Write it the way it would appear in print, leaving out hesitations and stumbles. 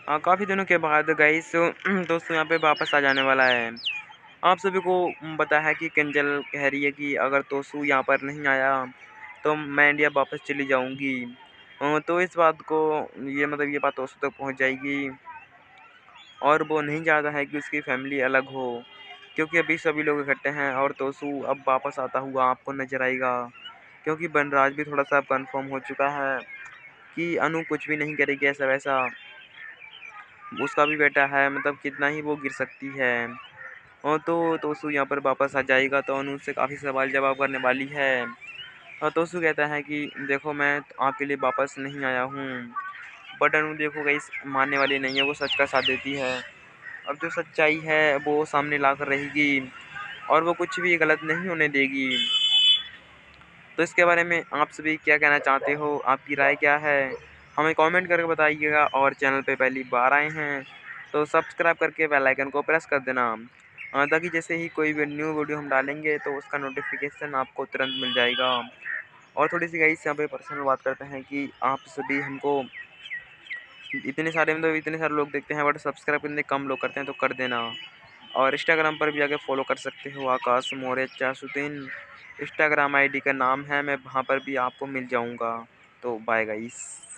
काफ़ी दिनों के बाद गाइस दोस्तों यहाँ पे वापस आ जाने वाला है। आप सभी को पता है कि किंजल कह रही है कि अगर तोसू यहाँ पर नहीं आया तो मैं इंडिया वापस चली जाऊँगी। तो इस बात को ये बात तोसू तक पहुँच जाएगी और वो नहीं चाहता है कि उसकी फैमिली अलग हो, क्योंकि अभी सभी लोग इकट्ठे हैं और तोसू अब वापस आता हुआ आपको नज़र आएगा। क्योंकि बनराज भी थोड़ा-सा कन्फर्म हो चुका है कि अनु कुछ भी नहीं करेगी ऐसा-वैसा। उसका भी बेटा है, मतलब कितना ही वो गिर सकती है। तो तोसू यहाँ पर वापस आ जाएगा तो अनु से काफ़ी सवाल जवाब करने वाली है। और तोसू कहता है कि देखो मैं आपके लिए वापस नहीं आया हूँ। बट अनु देखो गाइस मानने वाली नहीं है, वो सच का साथ देती है। अब जो सच्चाई है वो सामने ला कर रहेगी और वो कुछ भी गलत नहीं होने देगी। तो इसके बारे में आप सभी क्या कहना चाहते हो? आपकी राय क्या है? हमें कमेंट करके बताइएगा और चैनल पे पहली बार आए हैं तो सब्सक्राइब करके बेल आइकन को प्रेस कर देना, ताकि जैसे ही कोई भी न्यू वीडियो हम डालेंगे तो उसका नोटिफिकेशन आपको तुरंत मिल जाएगा। और थोड़ी सी गाइस यहाँ पे पर्सनल बात करते हैं कि आप सभी हमको इतने सारे लोग देखते हैं बट सब्सक्राइब इतने कम लोग करते हैं, तो कर देना। और इंस्टाग्राम पर भी जाके फॉलो कर सकते हो, आकाश मौर्य 403 इंस्टाग्राम आईडी का नाम है, मैं वहाँ पर भी आपको मिल जाऊँगा। तो बाय गाइस।